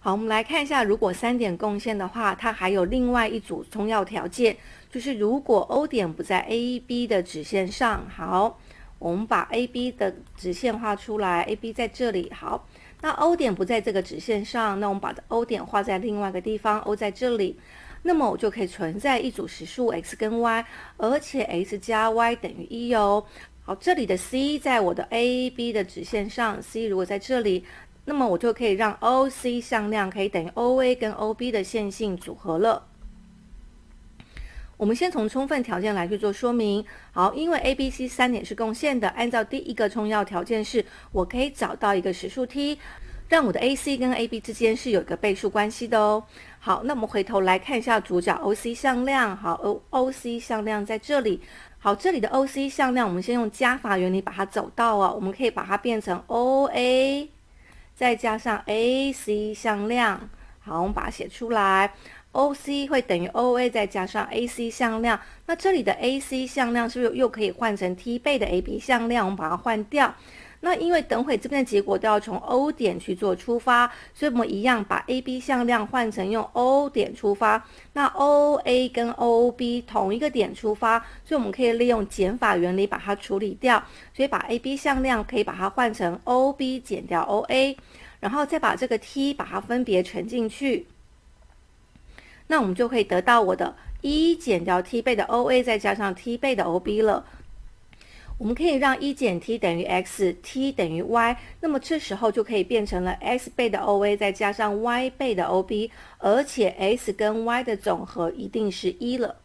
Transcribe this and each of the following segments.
好，我们来看一下，如果3点共线的话，它还有另外一组重要条件，就是如果 O 点不在 AB 的直线上。好，我们把 AB 的直线画出来 ，AB 在这里。好，那 O 点不在这个直线上，那我们把 O 点画在另外一个地方 ，O 在这里。那么我就可以存在一组实数 x 跟 y， 而且 x 加 y 等于1哦。好，这里的 C 在我的 AB 的直线上 ，C 如果在这里，那么我就可以让 OC 向量可以等于 OA 跟 OB 的线性组合了。我们先从充分条件来去做说明。好，因为 ABC 3点是共线的，按照第一个重要条件是，我可以找到一个实数 t， 让我的 AC 跟 AB 之间是有一个倍数关系的哦。好，那我们回头来看一下主角 OC 向量。好 ，OC 向量在这里。好，这里的 OC 向量，我们先用加法原理把它走到哦，我们可以把它变成 OA。再加上 AC 向量，好，我们把它写出来 ，OC 会等于 OA 再加上 AC 向量。那这里的 AC 向量是不是又可以换成 T 倍的 AB 向量？我们把它换掉。那因为等会这边的结果都要从 O 点去做出发，所以我们一样把 AB 向量换成用 O 点出发。那 OA 跟 OB 同一个点出发，所以我们可以利用减法原理把它处理掉。所以把 AB 向量可以把它换成 OB 减掉 OA， 然后再把这个 T 把它分别乘进去。那我们就可以得到我的1减掉 T 倍的 OA 再加上 T 倍的 OB 了。我们可以让1减 t 等于 x，t 等于 y， 那么这时候就可以变成了 x 倍的 OA 再加上 y 倍的 OB， 而且 x 跟 y 的总和一定是1了。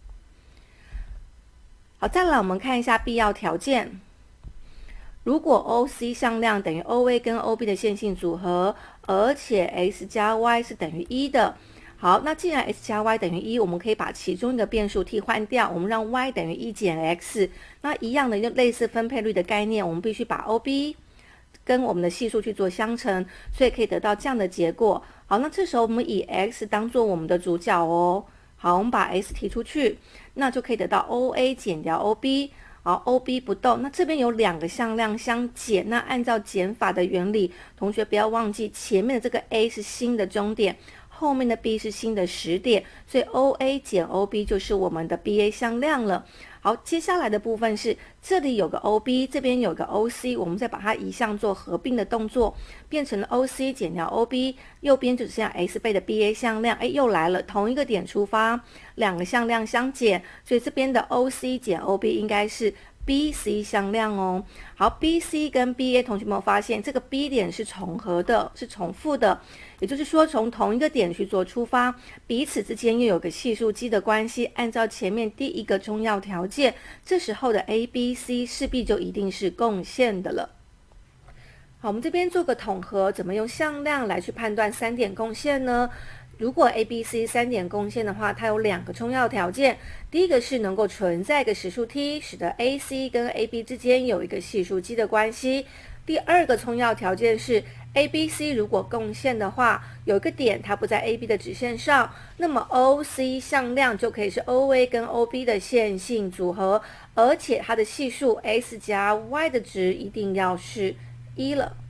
好，再来我们看一下必要条件。如果 OC 向量等于 OA 跟 OB 的线性组合，而且 x 加 y 是等于1的。好，那既然 x 加 y 等于1，我们可以把其中一个变数 t 换掉，我们让 y 等于1减 x。那一样的，就类似分配率的概念，我们必须把 OB 跟我们的系数去做相乘，所以可以得到这样的结果。好，那这时候我们以 x 当做我们的主角哦。好，我们把 x 提出去，那就可以得到 OA 减掉 OB。好 ，OB 不动，那这边有2个向量相减，那按照减法的原理，同学不要忘记前面的这个 A 是新的终点，后面的 B 是新的始点，所以 OA 减 OB 就是我们的 BA 向量了。好，接下来的部分是这里有个 OB， 这边有个 OC， 我们再把它移项做合并的动作，变成了 OC 减掉 OB， 右边就只剩下 x 倍的 BA 向量，又来了，同一个点出发，2个向量相减，所以这边的 OC 减 OB 应该是 BC 向量哦。好 ，BC 跟 BA 同学们有发现这个 B 点是重合的，是重复的，也就是说从同一个点去做出发，彼此之间又有个系数积的关系，按照前面第一个重要条件，这时候的 ABC 势必就一定是共线的了。好，我们这边做个统合，怎么用向量来去判断3点共线呢？如果 ABC 3点共线的话，它有2个重要条件。第一个是能够存在一个实数 t， 使得 AC 跟 AB 之间有一个系数积的关系。第二个重要条件是 ABC 如果共线的话，有一个点它不在 AB 的直线上，那么 OC 向量就可以是 OA 跟 OB 的线性组合，而且它的系数 x 加 y 的值一定要是1了。